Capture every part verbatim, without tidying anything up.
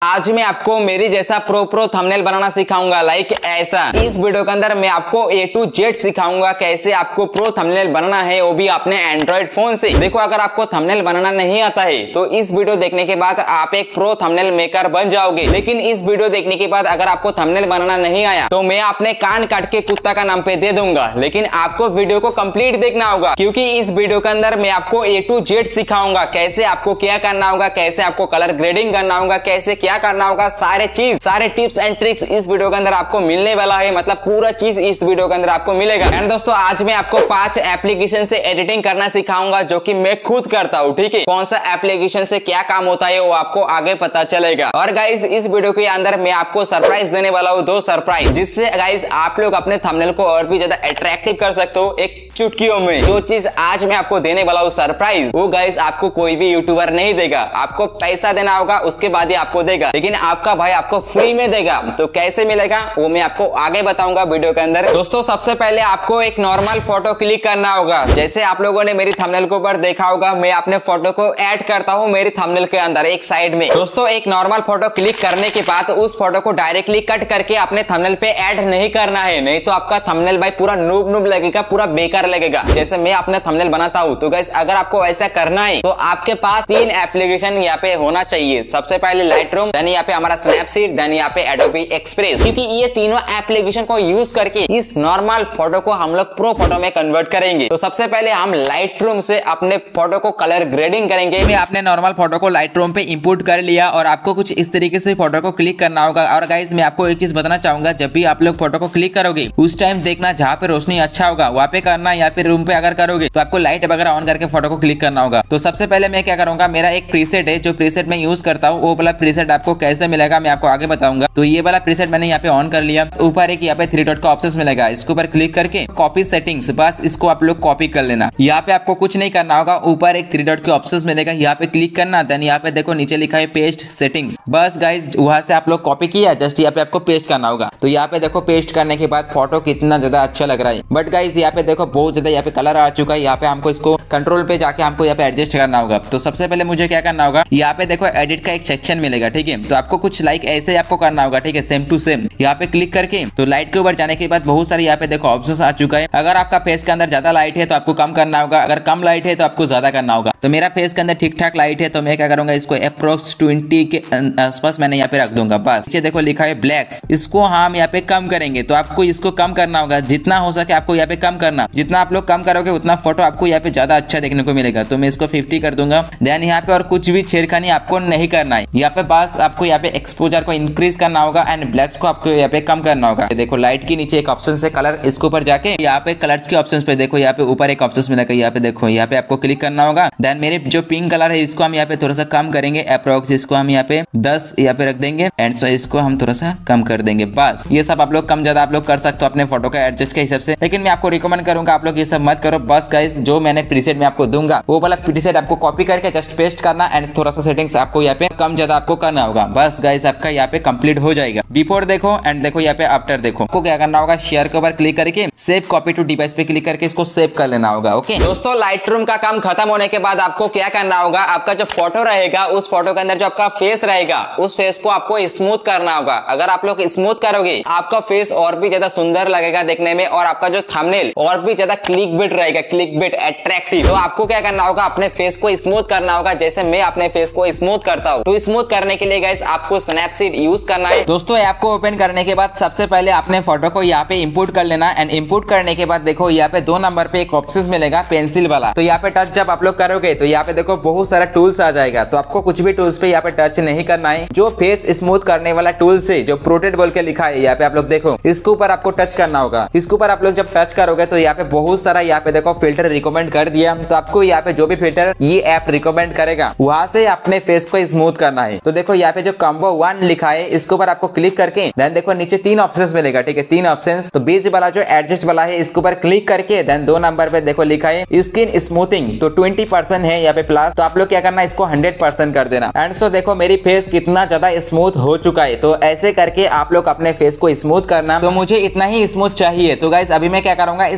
आज मैं आपको मेरी जैसा प्रो प्रो थंबनेल बनाना सिखाऊंगा, लाइक ऐसा। इस वीडियो के अंदर मैं आपको ए टू जेड सिखाऊंगा कैसे आपको प्रो थंबनेल बनाना है, वो भी अपने एंड्रॉइड फोन से। देखो, अगर आपको थंबनेल बनाना नहीं आता है तो इस वीडियो देखने के बाद आप एक प्रो थंबनेल मेकर बन जाओगे। लेकिन इस वीडियो देखने के बाद अगर आपको थंबनेल बनाना नहीं आया तो मैं अपने कान काट के कुत्ता का नाम पे दे दूंगा। लेकिन आपको वीडियो को कंप्लीट देखना होगा, क्योंकि इस वीडियो के अंदर मैं आपको ए टू जेड सिखाऊंगा कैसे आपको क्या करना होगा, कैसे आपको कलर ग्रेडिंग करना होगा, कैसे क्या करना होगा, सारे चीज सारे टिप्स एंड ट्रिक्स इस वीडियो के अंदर आपको मिलने वाला है। मतलब पूरा चीज इस वीडियो के अंदर आपको मिलेगा। एंड दोस्तों, आज मैं आपको पांच एप्लीकेशन से एडिटिंग करना सिखाऊंगा जो कि मैं खुद करता हूँ। ठीक है, कौन सा एप्लीकेशन से क्या काम होता है वो आपको आगे पता चलेगा। और गाइज, इस वीडियो के अंदर मैं आपको सरप्राइज देने वाला हूँ, दो सरप्राइज, जिससे गाइज आप लोग अपने थंबनेल को और भी ज्यादा अट्रैक्टिव कर सकते हो एक चुटकियों में। जो चीज आज मैं आपको देने वाला हूँ सरप्राइज, वो गाइज आपको कोई भी यूट्यूबर नहीं देगा। आपको पैसा देना होगा, उसके बाद ही आपको देगा, लेकिन आपका भाई आपको फ्री में देगा। तो कैसे मिलेगा वो मैं आपको आगे बताऊंगा वीडियो के अंदर। दोस्तों, सबसे पहले आपको एक नॉर्मल फोटो क्लिक करना होगा। जैसे आप लोगों ने मेरी थंबनेल के ऊपर देखा होगा, मैं अपने फोटो को ऐड करता हूँ मेरी थंबनेल के अंदर एक साइड में। दोस्तों, एक नॉर्मल फोटो क्लिक करने के बाद उस फोटो को डायरेक्टली कट करके अपने थंबनेल पे ऐड नहीं करना है, नहीं तो आपका थंबनेल भाई पूरा नूब नूब लगेगा, पूरा बेकार लगेगा। जैसे मैं अपने थंबनेल बनाता हूँ। तो गाइस, अगर आपको ऐसा करना है तो आपके पास तीन एप्लीकेशन यहाँ पे होना चाहिए। सबसे पहले लाइटरूम, देन यहाँ पे हमारा स्नैपसीड, देन यहाँ पे एडोबी एक्सप्रेस, क्योंकि ये तीनों एप्लीकेशन को यूज करके इस नॉर्मल फोटो को हम लोग प्रो फोटो में कन्वर्ट करेंगे। तो सबसे पहले हम लाइटरूम से अपने फोटो को कलर ग्रेडिंग करेंगे। मैं अपने नॉर्मल फोटो को लाइटरूम पे इंपोर्ट कर लिया और आपको कुछ इस तरीके से फोटो को क्लिक करना होगा। और गाइस, मैं आपको एक चीज बताना चाहूंगा, जब भी आप लोग फोटो को क्लिक करोगे उस टाइम देखना जहाँ पे रोशनी अच्छा होगा वहाँ पे करना, या फिर रूम पे अगर करोगे तो आपको लाइट वगैरह ऑन करके फोटो को क्लिक करना होगा। तो सबसे पहले मैं क्या करूंगा, मेरा एक प्रीसेट है जो प्रीसेट मैं यूज करता हूँ, वो वाला प्रीसेट आपको कैसे मिलेगा मैं आपको आगे बताऊंगा। तो ये वाला प्रीसेट मैंने यहाँ पे ऑन कर लिया। ऊपर एक यहाँ पे थ्री डॉट का ऑप्शन मिलेगा, इसके ऊपर क्लिक करके कॉपी सेटिंग्स, बस इसको आप लोग कॉपी कर लेना। यहाँ पे आपको कुछ नहीं करना होगा, ऊपर एक थ्री डॉट के ऑप्शन मिलेगा, यहाँ पे क्लिक करना। देन यहाँ पे देखो नीचे लिखा है पेस्ट सेटिंग्स, बस गाइज वहां से आप लोग कॉपी किया, जस्ट यहाँ पे आपको पेस्ट करना होगा। तो यहाँ पे देखो पेस्ट करने के बाद फोटो कितना ज्यादा अच्छा लग रहा है। बट गाइज यहाँ पे देखो बहुत ज्यादा यहाँ पे कलर आ चुका है। यहाँ पे हमको इसको कंट्रोल पे जाके हमको यहाँ पे एडजस्ट करना होगा। तो सबसे पहले मुझे क्या करना होगा, यहाँ पे देखो एडिट का एक सेक्शन मिलेगा। ठीक है, तो आपको कुछ लाइक ऐसे आपको करना होगा। ठीक है, सेम टू सेम यहाँ पे क्लिक करके तो लाइट के ऊपर जाने के बाद बहुत सारे यहाँ पे देखो ऑप्शंस आ चुका है। अगर आपका फेस के अंदर ज्यादा लाइट है तो आपको कम करना होगा, अगर कम लाइट है तो आपको ज्यादा करना होगा। तो मेरा फेस के अंदर ठीक ठाक लाइट है तो मैं क्या करूंगा, इसको अप्रोक्स ट्वेंटी के आसपास मैंने यहाँ पे रख दूंगा। बस नीचे देखो लिखा है ब्लैक्स, इसको हम यहाँ पे कम करेंगे। तो आपको इसको कम करना होगा, जितना हो सके आपको यहाँ पे कम करना। जितना आप लोग कम करोगे उतना फोटो आपको यहाँ पे ज्यादा अच्छा देखने को मिलेगा। तो मैं इसको फिफ्टी कर दूंगा। देन यहाँ पे और कुछ भी छेड़खानी आपको नहीं करना है। यहाँ पे बस आपको यहाँ पे एक्सपोजर को इंक्रीज करना होगा एंड ब्लैक्स को आपको यहाँ पे कम करना होगा। देखो लाइट के नीचे एक ऑप्शन है कलर, इसके ऊपर जाके यहाँ पे कलर्स के ऑप्शन पे देखो, यहाँ पे ऊपर एक ऑप्शन मिलेगा, यहाँ पे देखो यहाँ पे आपको क्लिक करना होगा। देन मेरे जो पिंक कलर है इसको हम यहाँ पे थोड़ा सा कम करेंगे, अप्रोक्स इसको हम यहाँ पे दस यहाँ पे रख देंगे एंड सो इसको हम थोड़ा सा कम कर देंगे। बस ये सब आप लोग कम ज्यादा आप लोग कर सकते हो अपने फोटो का एडजस्ट के हिसाब से, लेकिन मैं आपको रिकमेंड करूंगा आप लोग ये सब मत करो। बस गाइस, जो मैंने प्रीसेट में आपको दूंगा वो वाला प्रीसेट आपको कॉपी करके जस्ट पेस्ट करना एंड थोड़ा सा सेटिंग्स आपको यहाँ पे कम ज्यादा आपको करना होगा। बस गाइस, आपका यहाँ पे कंप्लीट हो जाएगा। बिफोर देखो एंड देखो यहाँ पे आफ्टर देखो। आपको क्या करना होगा, शेयर के ऊपर क्लिक करके सेव कॉपी टू डिवाइस पे क्लिक करके इसको सेव कर लेना होगा। ओके दोस्तों, लाइटरूम का काम खत्म होने के बाद आपको क्या करना होगा, आपका जो फोटो रहेगा उस फोटो के अंदर जो आपका फेस रहेगा उस फेस को आपको स्मूथ करना होगा। अगर आप लोग स्मूथ करोगे आपका फेस और भी ज्यादा सुंदर लगेगा देखने में, और आपका जो थंबनेल और भी ज्यादा क्लिक बिट रहेगा, क्लिक बिट अट्रैक्टिव। तो आपको क्या करना होगा, अपने फेस को स्मूथ करना होगा, जैसे मैं अपने फेस को स्मूथ करता हूँ। तो स्मूथ करने के लिए गाइस आपको स्नैपसीड यूज करना है। दोस्तों, ऐप को ओपन करने के बाद सबसे पहले अपने फोटो को यहाँ पे इंपोर्ट कर लेना एंड इंपोर्ट करने के बाद देखो यहाँ पे दो नंबर पे एक ऑप्शन मिलेगा पेंसिल वाला। तो यहाँ पे टच जब आप लोग करोगे तो यहाँ पे देखो बहुत सारा टूल्स आ जाएगा। तो आपको कुछ भी टूल्स पे यहाँ पे टच नहीं करना है। जो फेस स्मूथ करने वाला टूल्स है जो प्रोटेक्ट बोल के लिखा है यहाँ पे आप लोग देखो, इसके ऊपर आपको टच करना होगा। इसके ऊपर आप लोग जब टच करोगे तो यहाँ पे बहुत सारा यहाँ पे देखो फिल्टर रिकमेंड कर दिया। तो आपको यहाँ पे जो भी फिल्टर ये ऐप रिकमेंड करेगा वहां से अपने फेस को स्मूथ करना है। तो देखो यहाँ पे जो कॉम्बो वन लिखा है इसके ऊपर आपको क्लिक करके देन देखो नीचे तीन ऑप्शंस मिलेगा। ठीक है, तीन ऑप्शंस। तो बीच वाला जो एडजस्ट वाला है इसके ऊपर क्लिक करके देन दो नंबर पे देखो लिखा है स्किन स्मूथिंग, तो ट्वेंटी परसेंट है यहाँ पे प्लस। तो आप लोग क्या करना है, इसको हंड्रेड परसेंट कर देना। एंड सो देखो मेरी फेस कितना ज्यादा स्मूथ हो चुका है। तो ऐसे करके आप लोग अपने फेस को स्मूथ करना। तो मुझे इतना ही स्मूथ चाहिए। तो गाइस, अभी मैं क्या करूंगा, इस फोटो को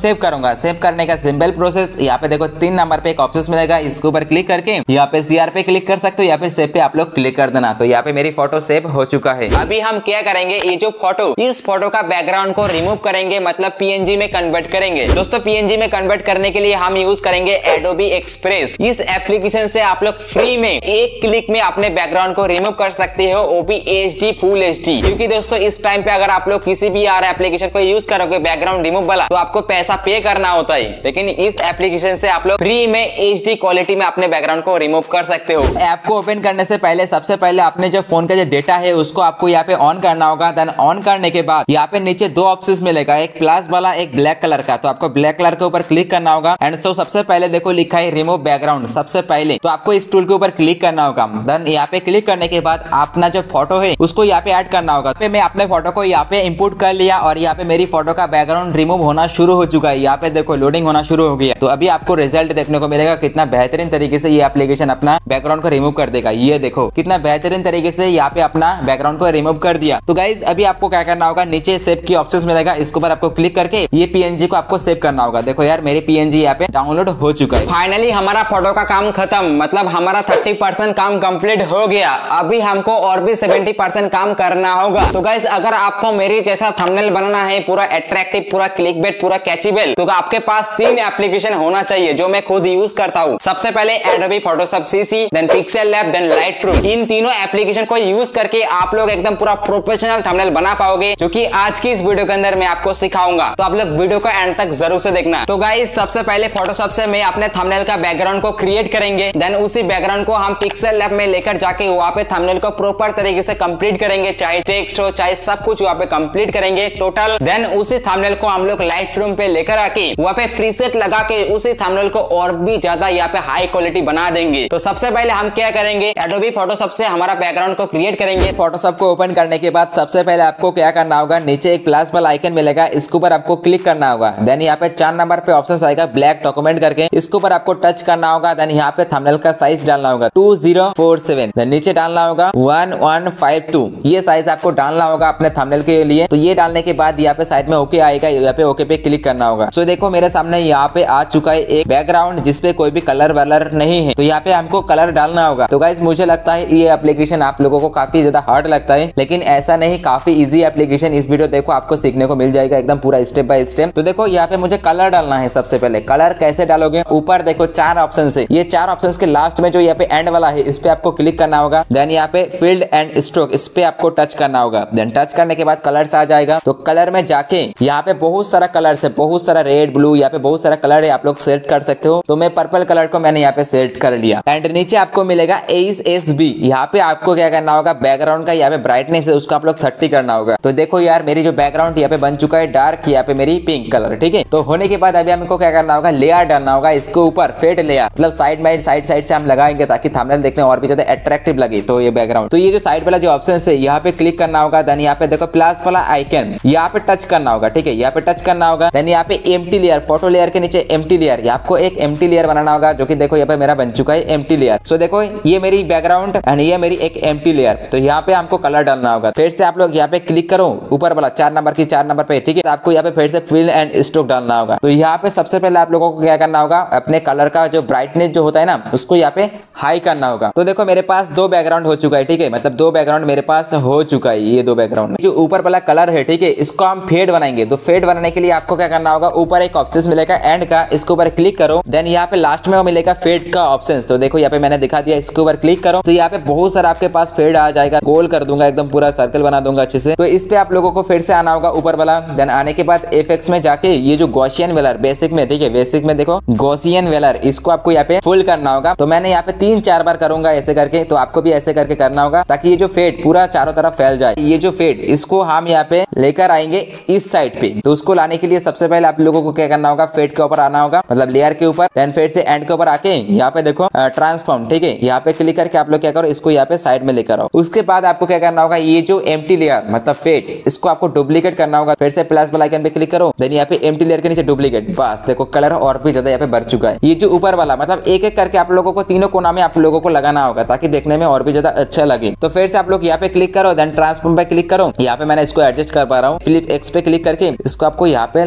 सेव करूंगा। सेव करने का सिंपल प्रोसेस, यहाँ पे देखो तीन नंबर पे एक ऑप्शन मिलेगा, इसके ऊपर क्लिक करके यहाँ पे सीआर पे क्लिक कर सकते हो या फिर सेव पे आप लोग क्लिक कर देना। तो यहाँ पे मेरी फोटो सेव हो चुका है। अभी हम क्या करेंगे, ये जो फोटो, इस फोटो का बैकग्राउंड को रिमूव करेंगे, मतलब पीएनजी में कन्वर्ट करेंगे। दोस्तों पीएनजी में कन्वर्ट करने के लिए हम यूज करेंगे एडोबी एक्सप्रेस। इस एप्लीकेशन से आप लोग फ्री में एक क्लिक में अपने बैकग्राउंड को रिमूव कर सकते हो, वो भी एचडी फुल एचडी। क्योंकि दोस्तों इस टाइम पे अगर आप लोग किसी भी यार एप्लीकेशन को यूज करोगे बैकग्राउंड रिमूव वाला, तो आपको पैसा पे करना होता है, लेकिन इस एप्लीकेशन से आप लोग फ्री में एचडी क्वालिटी में अपने बैकग्राउंड को रिमूव कर सकते हो। ऐप को ओपन करने से पहले सबसे पहले अपने जो फोन का जो डेटा है उसको आपको यहाँ पे ऑन करना होगा। देन ऑन करने के बाद यहाँ पे नीचे दो ऑप्शंस मिलेगा, एक प्लस वाला एक ब्लैक कलर का। तो आपको ब्लैक कलर के ऊपर क्लिक करना होगा। एंड सो सबसे पहले देखो लिखा है रिमूव बैकग्राउंड, सबसे पहले तो आपको इस टूल के ऊपर क्लिक करना होगा। देन यहाँ पे क्लिक करने के बाद अपना जो फोटो है उसको यहाँ पे ऐड करना होगा। तो मैं अपने फोटो को यहाँ पे इंपोर्ट कर लिया और यहाँ पे मेरी फोटो का बैकग्राउंड रिमूव होना शुरू हो चुका है। यहाँ पे देखो लोडिंग होना शुरू हो गया। तो अभी आपको रिजल्ट देखने को मिलेगा, कितना बेहतरीन तरीके से ये एप्लीकेशन अपना बैकग्राउंड को रिमूव कर देगा। ये देखो कितना बेहतरीन तरीके से यहाँ पे अपना बैकग्राउंड को रिमूव कर दिया। तो गाइज अभी आपको क्या करना होगा, नीचे सेव की ऑप्शन मिलेगा, इसके ऊपर आपको क्लिक करके ये पीएनजी को आपको सेव करना होगा। देखो यार मेरे पीएनजी यहाँ पे डाउनलोड हो चुका है। फाइनली हमारा फोटो का काम खत्म, मतलब हमारा थर्टी परसेंट काम कंप्लीट हो गया। अभी हमको और भी सेवेंटी परसेंट काम करना होगा। तो गाइज अगर आपको मेरी जैसा थंबनेल बनाना है, पूरा अट्रैक्टिव, पूरा क्लिकबेट, पूरा कैचेबल, तो आपके पास तीन एप्लीकेशन होना चाहिए जो मैं खुद यूज करता हूँ। सबसे पहले Adobe Photoshop CC, then Pixel Lab, then Lightroom. इन तीनों एप्लीकेशन को यूज करके आप लोग एकदम पूरा प्रोफेशनल थंबनेल बना पाओगे, जो कि आज की इस वीडियो के अंदर मैं आपको सिखाऊंगा। तो आप लोग वीडियो को एंड तक जरूर से देखना। तो गाइस सबसे पहले फोटोशॉप से मैं अपने थंबनेल का बैकग्राउंड को क्रिएट करेंगे। देन उसी बैकग्राउंड को हम पिक्सेल लैब में लेकर जाके वहां पे थंबनेल को प्रॉपर तरीके से कंप्लीट करेंगे, चाहे टेक्स्ट हो चाहे सब कुछ वहां पे कंप्लीट करेंगे टोटल। देन उसी थंबनेल को हम लोग लाइटरूम पे लेकर आके वहां पे प्रीसेट लगा के उसी थंबनेल को और भी ज्यादा यहाँ पे हाई क्वालिटी बना देंगे। तो सबसे पहले हम क्या करेंगे, एडोबी फोटोशॉप से हमारा बैकग्राउंड को क्रिएट करेंगे। फोटोशॉप को ओपन करने के बाद सबसे पहले आपको क्या करना होगा, नीचे एक प्लस वाला आइकन मिलेगा, इसके ऊपर आपको क्लिक करना होगा। देन यहाँ पे चार नंबर पे ऑप्शन आएगा ब्लैक डॉक्यूमेंट करके, इसके ऊपर आपको टच करना होगा। देन यहाँ पे थंबनेल का साइज डालना होगा two zero four seven, then नीचे डालना होगा वन वन फाइव टू। ये साइज आपको डालना होगा अपने थंबनेल के लिए। तो ये डालने के बाद यहाँ पे साइड में ओके आएगा, यहाँ पे ओके पे क्लिक करना होगा। सो देखो मेरे सामने यहाँ पे आ चुका है एक बैकग्राउंड जिसपे कोई भी कलर वलर नहीं है। तो यहाँ पे हमको कलर डालना होगा। तो गाइज मुझे लगता है ये एप्लीकेशन आप लोगों को काफी ज्यादा हार्ड लगता है, लेकिन ऐसा नहीं, काफी इजी एप्लीकेशन। इस वीडियो देखो आपको सीखने को मिल जाएगा एकदम पूरा स्टेप बाय स्टेप। तो देखो यहाँ पे मुझे कलर डालना है। सबसे पहले कलर कैसे डालोगे, ऊपर देखो चार ऑप्शन है, ये चार ऑप्शन के लास्ट में जो यहाँ पे एंड वाला है इस पे आपको क्लिक करना होगा। देन यहाँ पे फील्ड एंड स्ट्रोक, इस पे आपको टच करना होगा। देन टच करने के बाद कलर्स आ जाएगा। तो कलर में जाके यहाँ पे बहुत सारा कलर है, बहुत सारा रेड ब्लू, यहाँ पे बहुत सारा कलर है, आप लोग सेलेक्ट कर सकते हो। तो मैं पर्पल कलर को मैंने यहाँ पे सेलेक्ट कर लिया। एंड नीचे आपको मिलेगा एस एस बी, यहाँ पे आपको क्या करना होगा, बैकग्राउंड का यहाँ पे ब्राइटनेस है उसको आप लोग थर्टी करना होगा। तो देखो यार मेरी जो बैकग्राउंड यहाँ पे बन चुका है डार्क, यहाँ पे मेरी पिंक कलर, ठीक है। तो होने के बाद अभी हमको क्या करना होगा, लेयर डालना होगा इसके ऊपर, फेड लेयर, मतलब साइड बाई साइड साइड से हम लगाएंगे ताकि थंबनेल देखने और भी ज्यादा अट्रैक्टिव लगे। तो ये बैकग्राउंड, तो ये जो साइड वाला जो ऑप्शन है यहाँ पे क्लिक करना होगा। देन यहाँ पे देखो प्लस वाला आइकन, यहाँ पे टच करना होगा, ठीक है, यहाँ पे टच करना होगा। देन यहाँ पे एम्प्टी लेयर, फोटो लेयर के नीचे एम्प्टी लेयर, आपको एक एम्प्टी लेयर बनाना होगा, जो कि देखो यहाँ पे मेरा बन चुका है एम्प्टी लेयर। सो देखो ये मेरी बैकग्राउंड एंड ये मेरी एक एम्प्टी लेयर। तो यहाँ पे हमको कलर डालना होगा। फिर से आप लोग यहाँ पे क्लिक करो ऊपर वाला चार नंबर की चार नंबर पे, ठीक है। तो आपको यहाँ पे फिर से फिल एंड स्ट्रोक डालना होगा। तो यहाँ पे सबसे पहले आप लोगों को क्या करना होगा, अपने कलर का जो ब्राइटनेस जो होता है ना उसको यहाँ पे हाई करना होगा। तो देखो मेरे पास दो बैकग्राउंड हो चुका है, ठीक है, मतलब दो बैकग्राउंड मेरे पास हो चुका है। ये दो बैकग्राउंड जो ऊपर वाला कलर है, ठीक है, इसको हम फेड बनाएंगे। तो फेड बनाने के लिए आपको क्या करना होगा, ऊपर एक ऑप्शन मिलेगा एंड का, इसके ऊपर क्लिक करो। देन यहाँ पे लास्ट में मिलेगा फेड का ऑप्शन। तो देखो यहाँ पे मैंने दिखा दिया, इसके ऊपर क्लिक करो। तो यहाँ पे बहुत सारा आपके पास फेड आ जाएगा, गोल कर दूंगा, एकदम पूरा सर्कल बना दूंगा अच्छे से। तो इस पे आप लोगों को फिर से आना होगा ऊपर वाला। देन आने के बाद इफेक्ट्स में जाके ये जो गॉसियन वेलर बेसिक में, ठीक है, बेसिक में देखो गॉसियन वेलर, इसको आपको यहाँ पे फुल करना होगा। तो मैंने यहाँ पे तीन चार बार करूंगा ऐसे करके, तो आपको भी ऐसे करके करना होगा ताकि ये जो फेड पूरा चारों तरफ फैल जाए। ये जो फेड इसको हम यहाँ पे लेकर आएंगे इस साइड पे। तो उसको लाने के लिए सबसे पहले आप लोगों को क्या करना होगा, फेड के ऊपर आना होगा, मतलब लेयर के ऊपर। देन फेड से एंड के ऊपर आके यहाँ पे देखो ट्रांसफॉर्म, ठीक है, यहाँ पे क्लिक करके आप लोग क्या करो, इसको यहाँ पे साइड में लेकर आओ। उसके बाद आपको क्या करना होगा, ये जो एम्प्टी लेयर मतलब फेड, इसको आपको डुप्लीकेट करना होगा। फिर से प्लस वाला आइकन पे क्लिक करो। देन यहाँ पे एम्प्टी लेयर के नीचे डुप्लीकेट, बस देखो कलर और भी ज्यादा यहाँ पे बढ़ चुका है। ये जो ऊपर वाला मतलब एक एक करके आप लोगों को तीनों कोना में आप लोगों को लगाना होगा ताकि देखने में और भी ज्यादा अच्छा लगे। तो फिर से आप लोग यहाँ पे क्लिक करो, देन ट्रांसफॉर्म पे क्लिक करो। यहाँ पे मैंने इसको एडजस्ट कर पा रहा हूँ, फ्लिप एक्स पे क्लिक करके इसको आपको यहाँ पे लगाना होगा।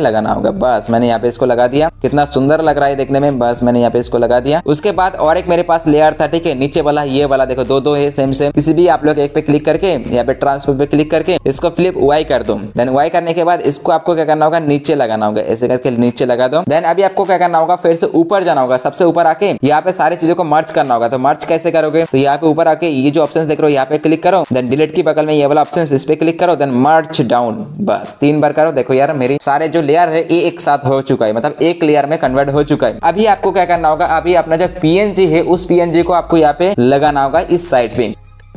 होगा। बस मैंने यहाँ पे इसको लगा दिया, कितना सुंदर लग रहा है देखने में। बस मैंने यहाँ पे इसको लगा दिया। उसके बाद और एक मेरे पास लेयर था, ठीक है, नीचे वाला ये वाला देखो दो दो है सेम सेम। किसी भी आप लोग एक पे क्लिक करके यहाँ पे ट्रांसफर पे क्लिक करके इसको फ्लिप वाई कर दो। देन वाई करने के बाद इसको आपको क्या करना होगा, नीचे लगाना होगा, ऐसे करके नीचे लगा दो। देन अभी आपको क्या करना होगा, फिर से ऊपर जाना होगा, सबसे ऊपर आके यहाँ पे सारी चीजों को मर्ज करना होगा। तो मर्ज कैसे करोगे, तो यहाँ पे ऊपर आके ये जो ऑप्शन देख रहे हो यहाँ पे क्लिक करो। देन डिलीट की बगल में ये वाला ऑप्शन इस पे क्लिक करो। देन मर्ज डाउन, बस तीन बार करो। देखो यार मेरी सारे जो लेयर है ये एक साथ हो चुका है, मतलब एक लेयर में कन्वर्ट हो चुका है। अभी आपको क्या करना होगा, अभी अपना जो पीएनजी है उस पीएनजी को आपको यहाँ पे लगाना होगा इस साइड पे।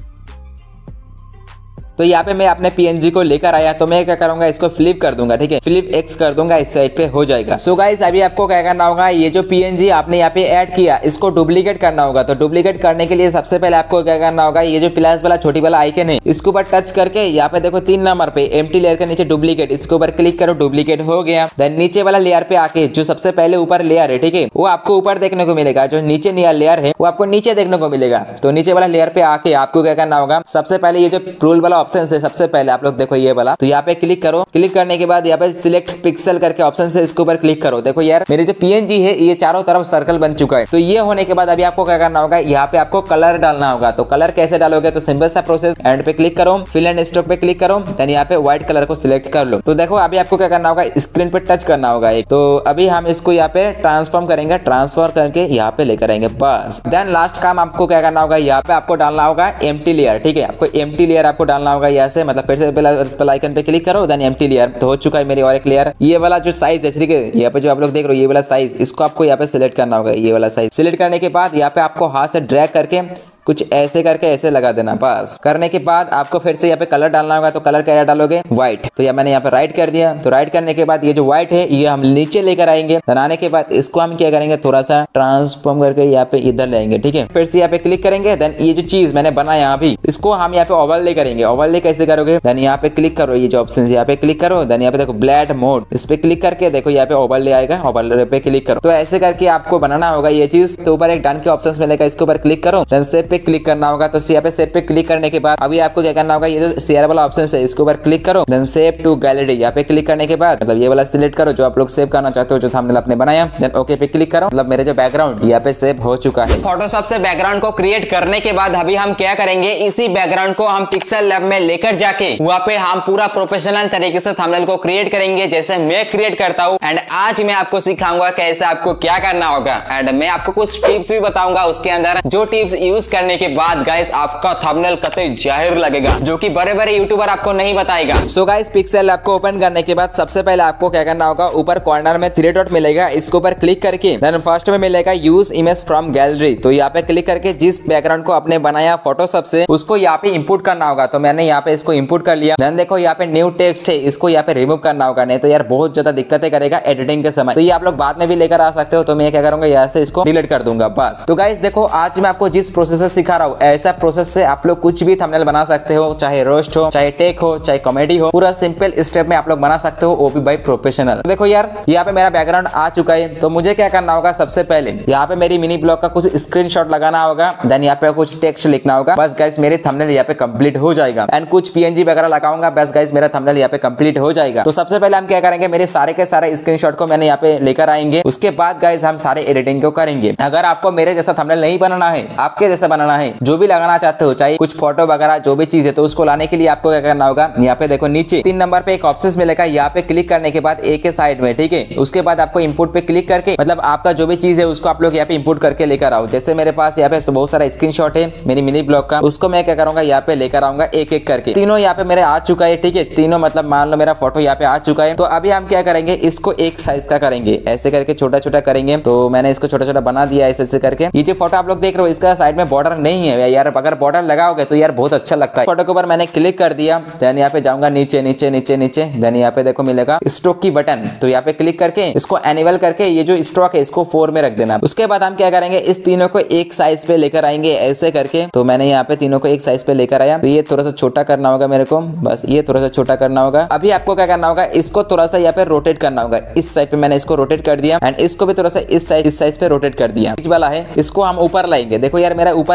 तो यहाँ पे मैं अपने पीएनजी को लेकर आया, तो मैं क्या करूंगा, इसको फ्लिप कर दूंगा, ठीक है, फ्लिप एक्स कर दूंगा, इस साइड पे हो जाएगा। सो गाइस अभी आपको क्या करना होगा, ये जो पीएनजी आपने यहाँ पे ऐड किया इसको डुप्लीकेट करना होगा। तो डुप्लीकेट करने के लिए सबसे पहले आपको क्या करना होगा, ये जो प्लस वाला छोटी वाला आइकन है इसके ऊपर टच करके यहाँ पे देखो तीन नंबर पे एम्प्टी लेयर के नीचे डुप्लीकेट, इसके ऊपर क्लिक करो, डुप्लीकेट हो गया। देन नीचे वाला लेयर पे आके जो सबसे पहले ऊपर लेयर है, ठीक है, वो आपको ऊपर देखने को मिलेगा, जो नीचे लेयर है वो आपको नीचे देखने को मिलेगा। तो नीचे वाला लेयर पे आके आपको क्या करना होगा, सबसे पहले ये जो रूल वाला ऑप्शन है सबसे पहले आप लोग देखो ये वाला, तो यहाँ पे क्लिक करो। क्लिक करने के बाद यहाँ पे सिलेक्ट पिक्सल करके ऑप्शन से इसके ऊपर क्लिक करो। देखो यार मेरे जो पीएनजी है ये चारों तरफ सर्कल बन चुका है। तो ये होने के बाद अभी आपको क्या करना होगा, यहाँ पे आपको कलर डालना होगा। तो कलर कैसे डालोगे, तो सिंपल सा प्रोसेस, एंड पे क्लिक करो, फिल एंड स्ट्रोक पे क्लिक करो, देन यहाँ पे व्हाइट कलर को सिलेक्ट कर लो। तो देखो अभी आपको क्या करना होगा, स्क्रीन पे टच करना होगा एक। तो अभी हम इसको यहाँ पे ट्रांसफॉर्म करेंगे, ट्रांसफर करके यहाँ पे लेकर आएंगे बस। देन लास्ट काम आपको क्या करना होगा, यहाँ पे आपको डालना होगा एम्प्टी लेयर, ठीक है, आपको एम्प्टी लेयर आपको डालना होगा यहाँ से, मतलब फिर से पहला आइकन पे क्लिक करो, देन एम्प्टी लेयर। तो हो चुका है मेरी और एक लेयर। ये वाला जो साइज है, ठीक है, यहाँ पे जो आप लोग देख रहे हो ये वाला साइज, इसको आपको यहाँ पे सिलेक्ट करना होगा। ये वाला साइज सिलेक्ट करने के बाद यहाँ पे आपको हाथ से ड्रैग करके कुछ ऐसे करके ऐसे लगा देना। बस करने के बाद आपको फिर से यहाँ पे कलर डालना होगा। तो कलर क्या डालोगे, व्हाइट। तो यहाँ मैंने यहाँ पे राइट कर दिया। तो राइट करने के बाद ये जो व्हाइट है ये हम नीचे लेकर आएंगे। बनाने के बाद इसको हम क्या करेंगे, थोड़ा सा ट्रांसफॉर्म करके यहाँ पे इधर लाएंगे, ठीक है। फिर से यहाँ पे क्लिक करेंगे। देन ये जो चीज मैंने बनाया अभी इसको हम यहाँ पे ओवरले करेंगे। ओवरले कैसे करोगे, देन यहाँ पे क्लिक करो, ये जो ऑप्शन यहाँ पे क्लिक करो। देन यहाँ पे देखो ब्लेंड मोड, इस पे क्लिक करके देखो यहाँ पे ओवरले आएगा, ओवरले पे क्लिक करो। तो ऐसे करके आपको बनाना होगा ये चीज। तो ऊपर एक डन के ऑप्शन मिलेगा, इसके ऊपर क्लिक करो, देन सेव पे क्लिक करना होगा। तो यहाँ पे सेव पे क्लिक करने के बाद अभी आपको क्या करना होगा, ये जो शेयर वाला ऑप्शन है इसके ऊपर क्लिक करो, देन सेव टू गैलरी। यहाँ पे क्लिक करने के बाद मतलब ये वाला सिलेक्ट करो जो आप लोग सेव करना चाहते हो, जो थंबनेल आपने बनाया। देन ओके पे क्लिक करो, मतलब मेरे जो बैकग्राउंड यहाँ पे सेव हो चुका है। फोटोशॉप से बैकग्राउंड को क्रिएट करने के बाद अभी हम क्या करेंगे, इसी बैकग्राउंड को हम पिक्सल लैब में लेकर जाके वहाँ पे हम पूरा प्रोफेशनल तरीके से थंबनेल को क्रिएट करेंगे, जैसे मैं क्रिएट करता हूँ। एंड आज मैं आपको सिखाऊंगा कैसे आपको क्या करना होगा। एंड मैं आपको कुछ टिप्स भी बताऊंगा उसके अंदर, जो टिप्स यूज करने के बाद गाइस आपका थंबनेल कतई जाहिर लगेगा, जो कि बड़े बड़े यूट्यूबर आपको नहीं बताएगा। सो गाइस पिक्सल लैब को ओपन करने के बाद सबसे पहले आपको क्या करना होगा, ऊपर कॉर्नर में थ्री डॉट मिलेगा, इसके ऊपर क्लिक करके देन फर्स्ट में मिलेगा यूज इमेज फ्रॉम गैलरी। तो यहाँ पे क्लिक करके जिस बैकग्राउंड को आपने बनाया फोटोशॉप से उसको यहाँ पे इंपुट करना होगा। तो मैंने यहाँ पे इसको इंपुट कर लिया। देन देखो यहाँ पे न्यू टेक्स्ट है, इसको यहाँ पे रिमूव करना होगा, नहीं तो यार बहुत ज्यादा दिक्कतें करेगा एडिटिंग के समय। तो ये आप लोग बाद में भी लेकर आ सकते हो। तो मैं क्या करूंगा, यहाँ से इसको डिलीट कर दूंगा बस। तो गाइस देखो आज मैं आपको जिस प्रोसेस से सिखा रहा हूँ, ऐसा प्रोसेस से आप लोग कुछ भी थंबनेल बना सकते हो, चाहे रोस्ट हो, चाहे टेक हो, चाहे कॉमेडी हो, पूरा सिंपल स्टेप में आप लोग बना सकते हो, वो भी बाय प्रोफेशनल। देखो यार यहाँ पे मेरा बैकग्राउंड आ चुका है। तो मुझे क्या करना होगा, सबसे पहले यहाँ पे मेरी मिनी ब्लॉग का कुछ स्क्रीनशॉट लगाना होगा, देन यहाँ पे कुछ टेक्स्ट लिखना होगा। बस गाइस मेरे थंबनेल यहाँ पे कंप्लीट हो जाएगा। एंड कुछ पीएनजी वगैरह लगाऊंगा, बस गाइस मेरा थंबनेल यहाँ पे कंप्लीट हो जाएगा। तो सबसे पहले हम क्या करेंगे, मेरे सारे के सारे स्क्रीनशॉट को मैंने यहाँ पे लेकर आएंगे। उसके बाद गाइस हम सारे एडिटिंग को करेंगे। अगर आपको मेरे जैसा थंबनेल नहीं बनाना है, आपके जैसा बनाना है, जो भी लगाना चाहते हो, चाहे कुछ फोटो वगैरह जो भी चीज है, तो उसको लाने के लिए आपको क्या करना होगा, यहाँ पे देखो नीचे तीन नंबर पे एक ऑप्शन मिलेगा, यहाँ पे क्लिक करने के बाद एक के साइड में, ठीक है, उसके बाद आपको इंपोर्ट पे क्लिक करके मतलब आपका जो भी चीज है उसको आप लोग यहाँ पे इंपोर्ट करके लेकर आओ। जैसे मेरे पास यहाँ पे बहुत सारा स्क्रीनशॉट है मेरी मिनी ब्लॉग का, उसको मैं क्या करूंगा, यहाँ पे लेकर आऊंगा एक एक करके। तीनों यहाँ पे मेरे आ चुका है, ठीक है, तीनों मतलब मान लो मेरा फोटो यहाँ पे आ चुका है। तो अभी हम क्या करेंगे, इसको एक साइज का करेंगे, ऐसे करके छोटा छोटा करेंगे। तो मैंने इसको छोटा छोटा बना दिया ऐसे ऐसे करके। ये जो फोटो आप लोग देख रहे हो इसका साइड में बॉर्डर नहीं है यार, अगर बॉर्डर लगाओगे तो यार बहुत अच्छा लगता है। फोटो के ऊपर मैंने क्लिक कर दिया, देन यहाँ पे जाऊंगा नीचे नीचे नीचे नीचे, देन यहाँ पे देखो मिलेगा स्ट्रोक की बटन। तो यहाँ पे क्लिक करके इसको एनेबल करके ये जो स्ट्रोक है इसको फोर में रख देना। उसके बाद हम क्या करेंगे, इस तीनों को एक साइज पे लेकर आएंगे ऐसे करके। तो मैंने यहाँ पे तीनों को एक साइज पे लेकर आया। तो ये थोड़ा सा छोटा करना होगा मेरे को, बस ये थोड़ा सा छोटा करना होगा। अभी आपको क्या करना होगा, इसको थोड़ा सा यहाँ पे रोटेट करना होगा। इस साइड पे मैंने इसको रोटेट कर दिया, एंड इसको भी थोड़ा सा इस साइज इस साइज पे रोटेट कर दिया। बीच वाला है इसको हम ऊपर लाएंगे। देखो यार मेरा ऊपर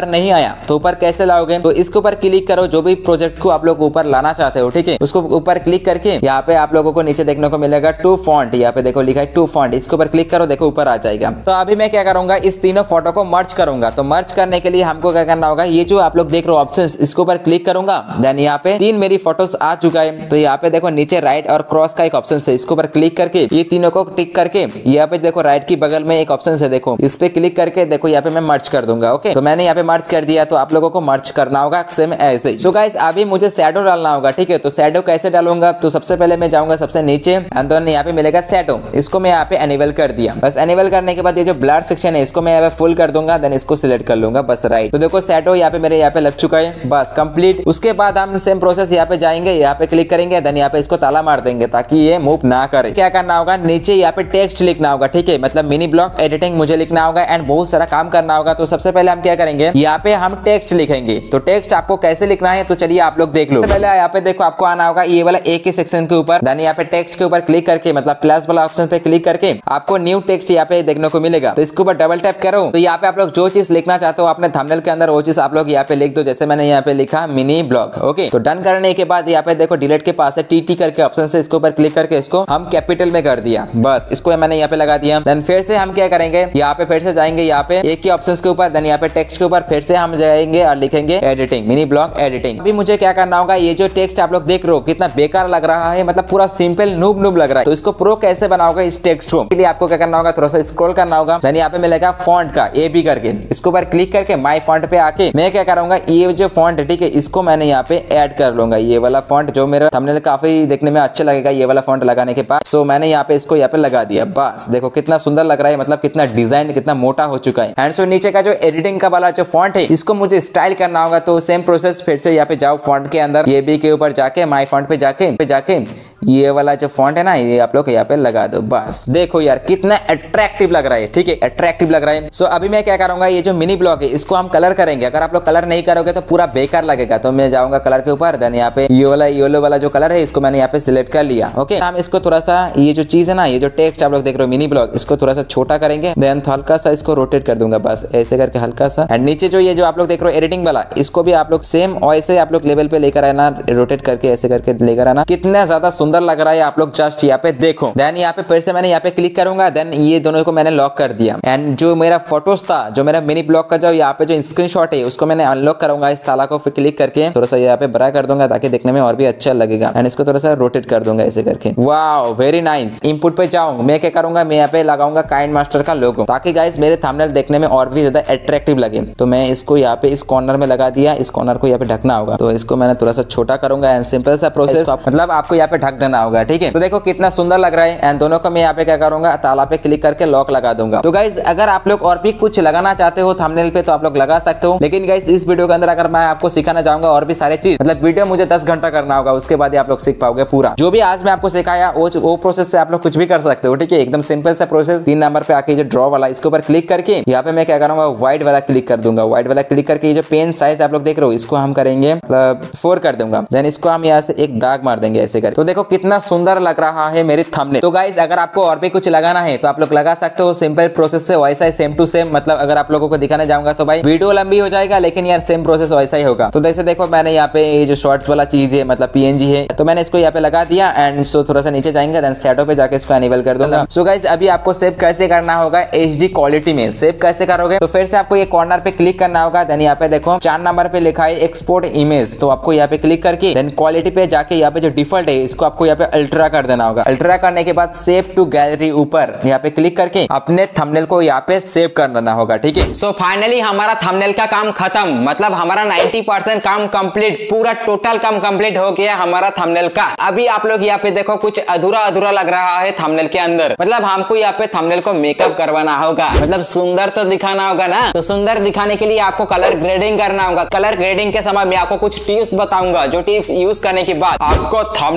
ऊपर नहीं आया तो ऊपर कैसे लाओगे, तो इसके ऊपर क्लिक करो, जो भी प्रोजेक्ट को आप लोग ऊपर लाना चाहते हो, ठीक है, उसको ऊपर क्लिक करके यहाँ पे आप लोगों को नीचे देखने को मिलेगा टू फॉन्ट, यहाँ पे देखो लिखा है टू फॉन्ट, इसके ऊपर क्लिक करो, देखो ऊपर आ जाएगा। तो अभी मैं क्या करूंगा, इस तीनों फोटो को मर्ज करूंगा। तो मर्ज करने के लिए हमको क्या करना होगा, ये जो आप लोग देख रहे हो ऑप्शंस, इसके ऊपर क्लिक करूंगा। देन यहाँ पे तीन मेरी फोटोज आ चुका है। तो यहाँ पे देखो नीचे राइट और क्रॉस का एक ऑप्शन है, इसके ऊपर क्लिक करके ये तीनों को टिक करके यहाँ पे देखो राइट की बगल में एक ऑप्शन है, देखो इस पे क्लिक करके देखो यहाँ पे मैं मर्ज कर दूंगा। ओके, तो मैंने यहाँ पे मर्ज कर दिया। तो आप लोगों को मर्ज करना होगा सेम ऐसे ही। सो गाइस अभी मुझे शैडो डालना होगा, ठीक है। तो शैडो कैसे डालूंगा, तो सबसे पहले मैं जाऊंगा सबसे नीचे, एंड देन यहाँ पे मिलेगा शैडो, इसको मैं यहाँ पे एनेबल कर दिया। बस एनेबल करने के बाद ये जो ब्लर सेक्शन है इसको मैं यहाँ पे फुल कर दूंगा, देन इसको सिलेक्ट कर लूंगा बस राइट। तो देखो शैडो यहाँ पे मेरे यहाँ पे लग चुका है, बस कंप्लीट। उसके बाद हम सेम प्रोसेस यहाँ पे जाएंगे, यहाँ पे क्लिक करेंगे, देन यहाँ पे इसको ताला मार देंगे ताकि ये मूव ना करे। क्या करना होगा, नीचे यहाँ पे टेक्स्ट लिखना होगा, ठीक है, मतलब मिनी ब्लॉग एडिटिंग मुझे लिखना होगा एंड बहुत सारा काम करना होगा। तो सबसे पहले हम क्या करेंगे, यहाँ पे हम टेक्स्ट लिखेंगे। तो टेक्स्ट आपको कैसे लिखना है, तो चलिए आप लोग देख लो। पहले यहाँ पे देखो आपको आना होगा ये वाला एक ही सेक्शन के ऊपर, देन यहाँ पे टेक्स्ट के ऊपर क्लिक करके मतलब प्लस वाला ऑप्शन पे क्लिक करके आपको न्यू टेक्स्ट यहाँ पे देखने को मिलेगा। तो इसके ऊपर डबल टैप करो, तो यहाँ पे आप लोग जो चीज लिखना चाहते हो अपने थंबनेल के अंदर वो चीज आप लोग यहाँ पे लिख दो। जैसे मैंने यहाँ पे लिखा मिनी ब्लॉग। ओके, तो डन करने के बाद यहाँ पे देखो डिलीट के पास है टीटी करके ऑप्शन से, इसके ऊपर क्लिक करके इसको हम कैपिटल में कर दिया, बस इसको मैंने यहाँ पे लगा दिया। देन फिर से हम क्या करेंगे, यहाँ पे फिर से जाएंगे यहाँ पे एक ही ऑप्शन के ऊपर, देन यहाँ पे टेक्स्ट के ऊपर फिर से हम जाएंगे और लिखेंगे एडिटिंग, मिनी ब्लॉग एडिटिंग। अभी मुझे क्या करना होगा, ये जो टेक्स्ट आप लोग देख रहे हो कितना बेकार लग रहा है, मतलब पूरा सिंपल नूब नूब लग रहा है। तो इसको प्रो कैसे बनाओगे इस टेक्स्ट को, के लिए आपको क्या करना होगा, थोड़ा सा स्क्रॉल करना होगा, देन यहाँ पे मिलेगा फॉन्ट का ए बी करके, इसके ऊपर क्लिक करके माय फॉन्ट पे आके मैं क्या करूंगा, ये जो फॉन्ट है ठीक है, इसको मैंने यहाँ पे ऐड कर लूंगा। ये वाला फॉन्ट जो मेरा थंबनेल काफी देखने में अच्छा लगेगा, ये वाला फॉन्ट लगाने के बाद। सो मैंने यहाँ पे इसको यहाँ पे लगा दिया, बस देखो कितना सुंदर लग रहा है, मतलब कितना डिजाइन कितना मोटा हो चुका है। एंड सो नीचे का जो एडिटिंग का वाला जो फॉन्ट है इसको मुझे स्टाइल करना होगा। तो सेम प्रोसेस फिर से यहाँ पे जाओ फॉन्ट के अंदर, ये बी के ऊपर जाके माय फॉन्ट पे जाके पे जाके ये वाला जो फॉन्ट है ना ये आप लोग यहाँ पे लगा दो। बस देखो यार कितना अट्रैक्टिव लग रहा है, ठीक है, अट्रैक्टिव लग रहा है। सो so, अभी मैं क्या करूंगा, ये जो मिनी ब्लॉग है इसको हम कलर करेंगे। अगर आप लोग कलर नहीं करोगे तो पूरा बेकार लगेगा। तो मैं जाऊंगा कलर के ऊपर, देन यहाँ पे ये वाला येलो वाला जो कलर है इसको मैंने यहाँ पे सिलेक्ट कर लिया। ओके, हम इसको थोड़ा सा ये जो चीज है ना, ये जो टेक्स्ट आप लोग देख रहे हो मिनी ब्लॉग, इसको थोड़ा सा छोटा करेंगे, देन हल्का सा इसको रोटेट कर दूंगा, बस ऐसे करके हल्का सा। एंड नीचे जो ये जो आप लोग देख रहे हो एडिटिंग वाला, इसको भी आप लोग सेम वैसे आप लोग लेवल पे लेकर आना, रोटेट करके ऐसे करके लेकर आना। कितना ज्यादा सुंदर लग रहा है, आप लोग जस्ट यहाँ पे देखो। देन यहाँ पे फिर से मैंने यहाँ पे क्लिक करूंगा, देन ये दोनों को मैंने लॉक कर दिया। एंड जो मेरा फोटोज था, जो मेरा मिनी ब्लॉग का जो यहाँ पे जो स्क्रीनशॉट है उसको मैंने अनलॉक करूंगा। इस ताला को फिर क्लिक करके थोड़ा सा यहाँ पे बड़ा कर दूंगा ताकि देखने में और भी अच्छा लगेगा। एंड इसको थोड़ा सा रोटेट कर दूंगा ऐसे करके। Wow very nice. इनपुट पे जाऊँ, मैं क्या करूंगा, मैं यहाँ पे लगाऊंगा काइंड मास्टर का लोगो, ताकि गाइस मेरे थंबनेल देखने में और भी ज्यादा अट्रैक्टिव लगे। तो मैं इसको यहाँ पे इस कॉर्नर में लगा दिया, इस कॉर्नर को यहाँ पे ढकना होगा। तो इसको मैंने थोड़ा सा छोटा करूंगा एंड सिंपल सा प्रोसेस, मतलब आपको यहाँ पे ढक देना होगा, ठीक है। तो देखो कितना सुंदर लग रहा है। एंड दोनों को मैं यहाँ पे क्या करूंगा, ताला पे क्लिक करके लॉक लगा दूंगा। तो गाइस अगर आप लोग और भी कुछ लगाना चाहते हो थंबनेल पे तो आप लोग लगा सकते हो। लेकिन गाइस इस वीडियो के अंदर अगर मैं आपको सिखाना चाहूंगा और भी सारे चीज, मतलब वीडियो मुझे दस घंटा करना होगा, उसके बाद आप लोग सीख पाओगे पूरा। जो भी आज मैं आपको सिखाया वो वो प्रोसेस से आप लोग कुछ भी कर सकते हो, ठीक है, एकदम सिंपल सा प्रोसेस। तीन नंबर पे आके जो ड्रॉ वाला इसके ऊपर क्लिक करके यहाँ पे मैं क्या करूंगा, व्हाइट वाला क्लिक कर दूंगा। व्हाइट वाला क्लिक करके ये जो पेन साइज आप लोग देख रहे हो इसको हम करेंगे मतलब फोर कर दूंगा। देन इसको हम यहाँ से एक दाग मार देंगे ऐसे करके। तो देखो कितना सुंदर लग रहा है मेरी थंबनेल। तो गाइस अगर आपको और भी कुछ लगाना है तो आप लोग लगा सकते हो, सिंपल प्रोसेस से वैसा ही सेम टू सेम। मतलब अगर आप लोगों को दिखाने जाऊंगा तो भाई वीडियो लंबी हो जाएगा, लेकिन यार सेम प्रोसेस वैसा ही होगा। तो जैसे देखो मैंने यहाँ पे ये जो शॉर्ट्स वाला चीज है मतलब पीएनजी है, तो मैंने इसको यहाँ पे लगा दिया। एंड सो थोड़ा सा नीचे जाएंगे, देन शैडो पे जाके इसको एनेबल कर दूंगा। सो गाइस अभी आपको सेव कैसे करना होगा, एचडी क्वालिटी में सेव कैसे करोगे, तो फिर से आपको ये कॉर्नर पे क्लिक करना होगा। देन यहाँ पे देखो चार नंबर पे लिखा है एक्सपोर्ट इमेज, तो आपको यहाँ पे क्लिक करके देन क्वालिटी पे जाके यहाँ पे जो डिफॉल्ट है इसको आपको यहाँ पे अल्ट्रा कर देना होगा। अल्ट्रा करने के बाद सेव टू गैलरी ऊपर यहाँ पे क्लिक करके अपने थंबनेल को यहाँ पे सेव कर देना होगा, ठीक है। सो फाइनली हमारा थंबनेल का काम खत्म, मतलब हमारा नाइंटी परसेंट काम कंप्लीट, पूरा टोटल काम कंप्लीट हो गया हमारा थंबनेल का। अभी आप लोग यहाँ पे देखो कुछ अधूरा अधूरा लग रहा है थंबनेल के अंदर, मतलब हमको यहाँ पे थंबनेल को मेकअप करवाना होगा, मतलब सुंदर तो दिखाना होगा ना। तो सुंदर दिखाने के लिए आपको कलर ग्रेडिंग करना होगा। कलर ग्रेडिंग के समय मैं आपको कुछ टिप्स बताऊंगा, जो टिप्स यूज करने के बाद आपको थंबनेल भाई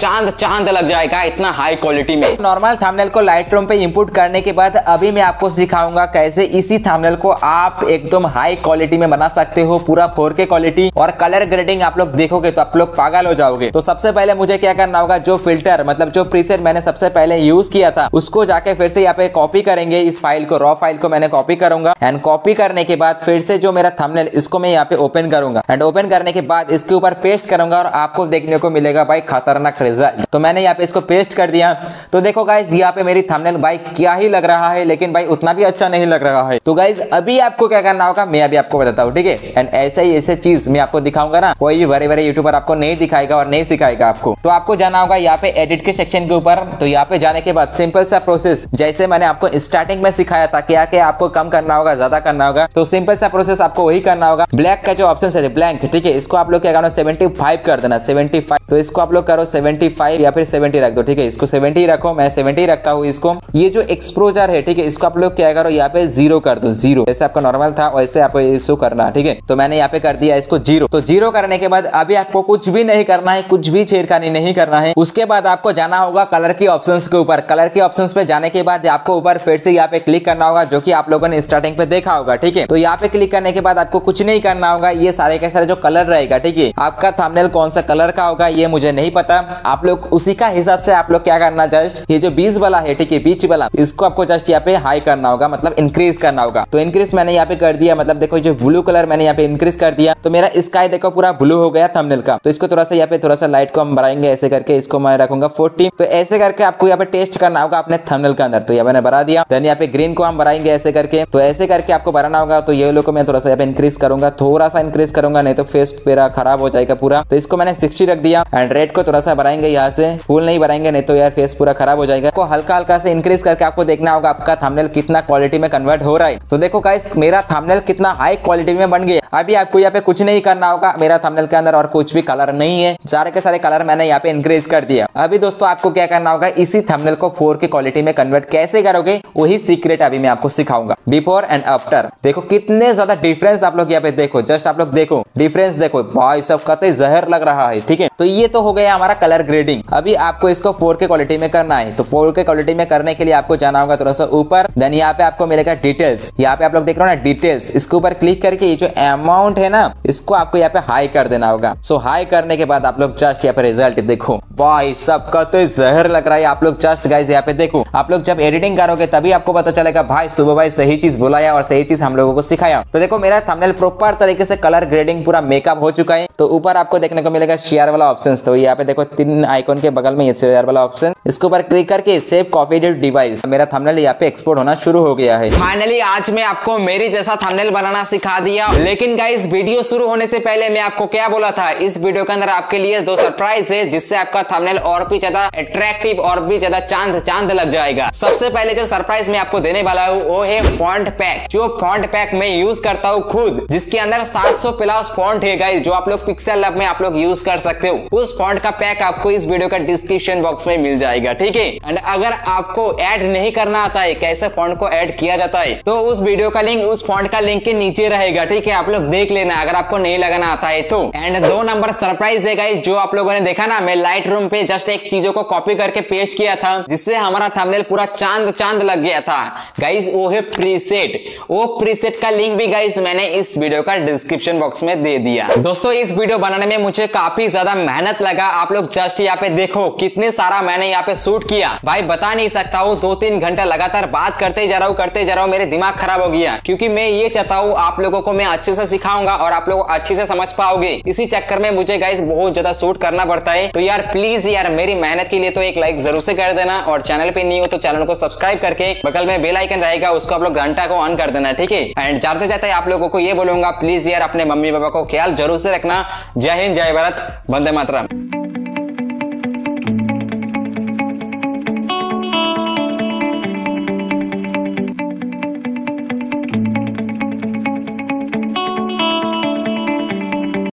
चांद चांद लग जाएगा इतना हाई क्वालिटी में। नॉर्मल थंबनेल को लाइट रूम पे इंपोर्ट करने के बाद अभी मैं आपको सिखाऊंगा कैसे इसी थंबनेल को आप एकदम हाई क्वालिटी में बना सकते हो, पूरा फोर के क्वालिटी और कलर ग्रेडिंग आप लोग देखोगे तो आप लोग पागल हो जाओगे। तो सबसे पहले मुझे क्या करना होगा, जो फिल्टर मतलब जो प्रीसेट मैंने सबसे पहले यूज किया था उसको जाके फिर से यहाँ पे कॉपी करेंगे। इस फाइल को, रॉ फाइल को मैंने कॉपी करूंगा एंड कॉपी करने के बाद फिर से जो मेरा थंबनेल इसको मैं यहाँ पे ओपन करूंगा एंड ओपन करने के बाद इसके ऊपर पेस्ट करूंगा और आपको देखने को मिलेगा भाई खतरनाक रिजल्ट। तो मैंने यहाँ पे इसको पेस्ट कर दिया। तो देखो गाइज यहाँ पे मेरी थंबनेल भाई क्या ही लग रहा है, लेकिन भाई उतना भी अच्छा नहीं लग रहा है। तो गाइज अभी आपको क्या करना होगा मैं अभी आपको बताता हूँ, ठीक है। एंड ऐसे ही ऐसे चीज मैं आपको दिखाऊंगा ना, कोई भी बड़े बड़े यूट्यूबर आपको नहीं दिखाएगा और नहीं सिखाएगा आपको। तो आपको जाना होगा यहाँ पे एडिट के सेक्शन के ऊपर। तो यहाँ पे जाने के बाद सिंपल सा प्रोसेस जैसे मैंने आपको स्टार्टिंग में सिखाया था, क्या क्या आपको कम करना होगा ज्यादा करना होगा, तो सिंपल सा प्रोसेस आपको वही करना होगा। ब्लैक का जो ऑप्शन है ब्लैंक, ठीक है, इसको आप लोग क्या करना सेवेंटी फाइव कर देना, सेवेंटी फाइव। तो इसको आप लोग करो सेवेंटी फाइव या फिर सेवेंटी रख दो, ठीक है। इसको सेवेंटी रखो, मैं सेवेंटी रखता हूँ इसको। ये जो एक्सपोजर है, ठीक है, इसको आप लोग क्या करो यहाँ पे जीरो कर दो, जीरो। जैसे आपका नॉर्मल था वैसे आपको इसको करना, ठीक है। तो मैंने यहाँ पे कर दिया इसको जीरो। तो जीरो करने के बाद अभी आपको कुछ भी नहीं करना है, कुछ भी छेड़खानी नहीं करना है। उसके बाद आपको जाना होगा कलर की ऑप्शंस के ऊपर। कलर के ऑप्शंस पे जाने के बाद आपको ऊपर फिर से यहाँ पे क्लिक करना होगा, जो कि आप लोगों ने स्टार्टिंग पे देखा होगा, ठीक है। तो यहाँ पे क्लिक करने के बाद आपको कुछ नहीं करना होगा, ये सारे के सारे जो कलर रहेगा, ठीक है। आपका थंबनेल कौन सा कलर का होगा ये मुझे नहीं पता, आप लोग उसी का हिसाब से आप लोग क्या करना, जस्ट ये जो बीच वाला है, ठीक है, बीच वाला, इसको आपको जस्ट यहाँ पे हाई करना होगा, मतलब इंक्रीज करना होगा। तो इंक्रीज मैंने यहाँ पे कर दिया, मतलब देखो जो ब्लू कलर मैंने यहाँ पे इंक्रीज कर दिया। तो मेरा स्काई देखो पूरा ब्लू हो गया थंबनेल का। तो इसको थोड़ा सा यहाँ पे थोड़ा सा लाइट को हम बढ़ाएंगे, ऐसे करके इसको मैं रखूंगा फोर्टी। तो ऐसे करके आपको यहाँ पे टेस्ट करना होगा अपने थंबनेल के अंदर। तो यहाँ मैंने बढ़ा दिया। देन यहाँ पे ग्रीन को हम बढ़ाएंगे ऐसे करके। तो ऐसे करके आपको बढ़ाना होगा। तो ये लोग को मैं थोड़ा सा यहाँ पे इंक्रीज करूंगा, थोड़ा सा इंक्रीज करूंगा, नहीं तो फेस मेरा खराब हो जाएगा पूरा। तो इसको मैंने सिक्सटी रख दिया एंड रेड को थोड़ा सा बढ़ाएंगे यहाँ से, फुल नहीं बढ़ाएंगे नहीं तो यार फेस पूरा खराब हो जाएगा। आपको हल्का हल्का से इंक्रीज करके आपको देखना होगा आपका थंबनेल कितना क्वालिटी में कन्वर्ट हो रहा है। तो देखो गाइस मेरा थंबनेल कितना हाई क्वालिटी में बन गया। अभी आपको यहाँ पे कुछ नहीं करना होगा, मेरा थंबनेल के अंदर और कुछ भी कलर नहीं है, सारे के सारे कलर मैंने यहाँ पे इंक्रीज कर दिया। अभी दोस्तों आपको क्या करना होगा, इसी थंबनेल को फोर के क्वालिटी में कन्वर्ट कैसे करोगे वही सीक्रेट अभी मैं आपको सिखाऊंगा, बिफोर एंड आफ्टर। देखो कितने ज्यादा डिफरेंस आप लोग यहाँ पे देखो, जस्ट आप लोग देखो डिफरेंस देखो भाई, सब कतई जहर लग रहा है, ठीक है। तो ये तो हो गया हमारा कलर ग्रेडिंग। अभी आपको इसको फोर के क्वालिटी में करना है। तो फोर के क्वालिटी में करने के लिए आपको जाना होगा थोड़ा सा ऊपर। देन यहाँ पे आपको मिलेगा डिटेल्स, यहाँ पे आप लोग देख रहे हो ना डिटेल्स, इसके ऊपर क्लिक करके ये जो अमाउंट है ना इसको आपको यहाँ पे हाई कर देना होगा। सो हाई करने के बाद आप लोग जस्ट यहाँ पे रिजल्ट देखो भाई, सबका तो जहर लग रहा है। आप लोग जस्ट गाइस यहाँ पे देखो, आप लोग जब एडिटिंग करोगे तभी आपको पता चलेगा भाई सुबह भाई सही चीज बुलाया और सही चीज हम लोगों को सिखाया। तो देखो मेरा थंबनेल प्रॉपर तरीके से कलर ग्रेडिंग पूरा मेकअप हो चुका है। तो ऊपर आपको देखने को मिलेगा शेयर वाला ऑप्शन। तो यहाँ पे देखो तीन आइकॉन के बगल में ये शेयर वाला ऑप्शन, इसके ऊपर क्लिक करके सेव कॉपी डिवाइस, मेरा थंबनेल यहाँ पे एक्सपोर्ट होना शुरू हो गया है। फाइनली आज मैं आपको मेरी जैसा थंबनेल बनाना सिखा दिया। लेकिन गाइस वीडियो शुरू होने से पहले मैं आपको क्या बोला था, इस वीडियो के अंदर आपके लिए दो सरप्राइज है जिससे आपका थंबनेल और भी ज्यादा अट्रैक्टिव और भी ज्यादा चांद चांद लग जाएगा। सबसे पहले जो सरप्राइज मैं आपको देने वाला हूँ वो है फॉन्ट पैक। जो फॉन्ट पैक मैं यूज करता हूँ खुद, जिसके अंदर सात सौ प्लस फॉन्ट है गाइस, जो आप लोग पिक्सेल लैब में आप लोग यूज कर सकते हो। उस फॉन्ट का पैक आपको इस वीडियो का डिस्क्रिप्शन बॉक्स में मिल जाएगा, ठीक है। एंड अगर आपको ऐड नहीं करना आता है कैसे फॉन्ट को ऐड किया जाता है, तो उस वीडियो का लिंक उस फॉन्ट का लिंक के नीचे रहेगा, ठीक है। आप लोग देख लेना अगर आपको नहीं लगाना आता है तो। एंड दो नंबर सरप्राइज है गाइस, जो आप लोगों ने देखा ना, मैं लाइट रूम पे जस्ट एक चीजों को कॉपी करके पेस्ट किया था जिससे हमारा थंबनेल पूरा चांद चांद लग गया था गाइस, वो है प्रीसेट। वो प्रीसेट का लिंक भी गाइस मैंने इस वीडियो का डिस्क्रिप्शन बॉक्स में दे दिया। दोस्तों इस वीडियो बनाने में मुझे काफी ज्यादा मेहनत लगा। आप लोग जस्ट यहाँ पे देखो कितने सारा मैंने यहाँ पे शूट किया भाई, बता नहीं सकता हूँ। दो तीन घंटा लगातार बात करते जा रहा हूँ करते जा रहा हूँ, मेरे दिमाग खराब हो गया, क्योंकि मैं ये चाहता हूँ आप लोगों को मैं अच्छे से सिखाऊंगा और आप लोग अच्छे से समझ पाओगे। इसी चक्कर में मुझे गाइस बहुत ज्यादा शूट करना पड़ता है। तो यार प्लीज यार मेरी मेहनत के लिए तो एक लाइक जरूर से कर देना, और चैनल पे नहीं हो तो चैनल को सब्सक्राइब करके बगल में बेल आइकन रहेगा उसको आप लोग घंटा को ऑन कर देना, ठीक है। एंड जाते जाते आप लोगों को ये बोलूंगा प्लीज यार अपने मम्मी पापा को ख्याल जरूर से रखना। जय हिंद, जय भारत, वंदे मातरम।